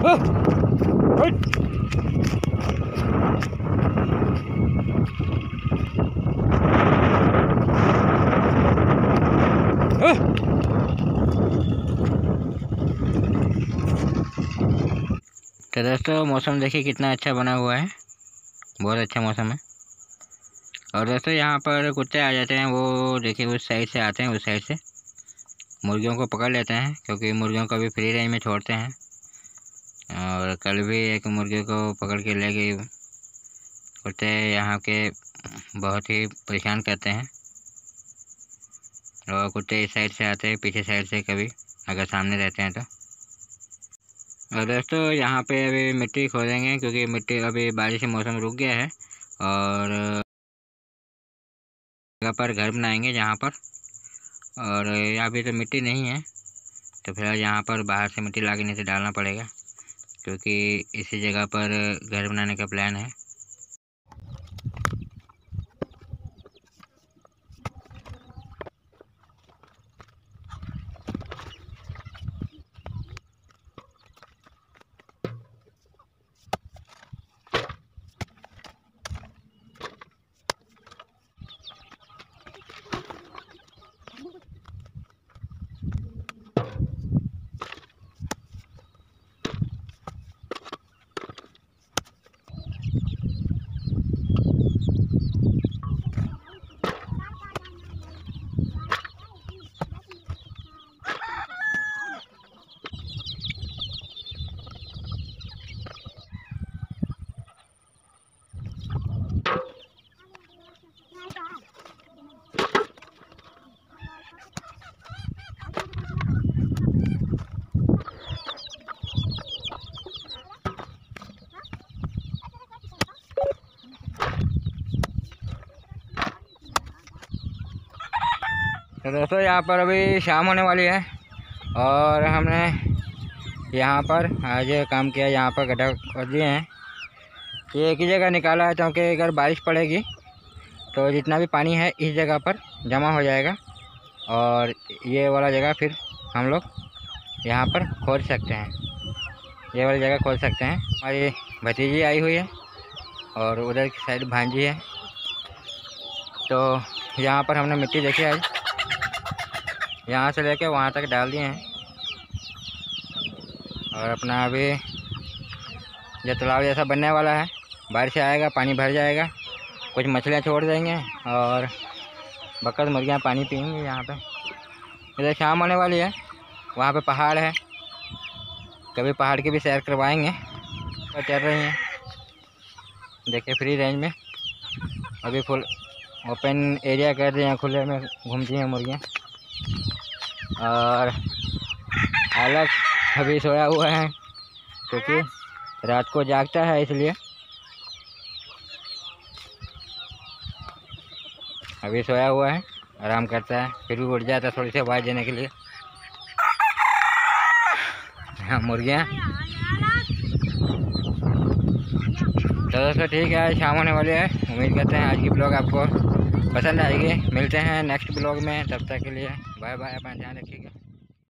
तो दोस्तों मौसम देखिए कितना अच्छा बना हुआ है, बहुत अच्छा मौसम है। और दोस्तों यहाँ पर कुत्ते आ जाते हैं, वो देखिए उस साइड से आते हैं, उस साइड से मुर्गियों को पकड़ लेते हैं, क्योंकि मुर्गियों को भी फ्री रेंज में छोड़ते हैं। और कल भी एक मुर्गी को पकड़ के ले गई। कुत्ते यहाँ के बहुत ही परेशान करते हैं, और कुत्ते इस साइड से आते हैं, पीछे साइड से कभी अगर सामने रहते हैं तो। और दोस्तों यहाँ पे अभी मिट्टी खोदेंगे, क्योंकि मिट्टी अभी बारिश से मौसम रुक गया है, और जगह पर घर बनाएंगे जहाँ पर। और यहाँ भी तो मिट्टी नहीं है, तो फिलहाल यहाँ पर बाहर से मिट्टी ला के नीचे डालना पड़ेगा, क्योंकि इसी जगह पर घर बनाने का प्लान है। तो दोस्तों यहाँ पर अभी शाम होने वाली है, और हमने यहाँ पर आज काम किया। यहाँ पर गड्ढा खोद दिए हैं, ये एक ही जगह निकाला है, क्योंकि अगर बारिश पड़ेगी तो जितना भी पानी है इस जगह पर जमा हो जाएगा, और ये वाला जगह फिर हम लोग यहाँ पर खोद सकते हैं, ये वाली जगह खोद सकते हैं। हमारी भतीजी आई हुई है, और उधर की साइड भांजी है। तो यहाँ पर हमने मिट्टी देखी आज, यहाँ से लेके वहाँ तक डाल दिए हैं, और अपना अभी जो तालाब जैसा बनने वाला है, बारिश आएगा पानी भर जाएगा, कुछ मछलियाँ छोड़ देंगे, और बकस मुर्गियाँ पानी पीएंगी। यहाँ पे इधर शाम होने वाली है, वहाँ पे पहाड़ है, कभी पहाड़ की भी सैर करवाएंगे। तो चल रही हैं देखिए फ्री रेंज में, अभी फुल ओपन एरिया कर दिए हैं, खुले में घूमती हैं मुर्गियाँ। और अलग अभी सोया हुआ है, क्योंकि रात को जागता है, इसलिए अभी सोया हुआ है, आराम करता है, फिर भी उठ जाता है थोड़ी सी आवाज़ देने के लिए। हाँ मुर्गियाँ। तो दोस्तों ठीक है, आज शाम होने वाली है। उम्मीद करते हैं आज की ब्लॉग आपको पसंद आएगी। मिलते हैं नेक्स्ट ब्लॉग में, तब तक के लिए बाय बाय, अपना ध्यान रखिएगा।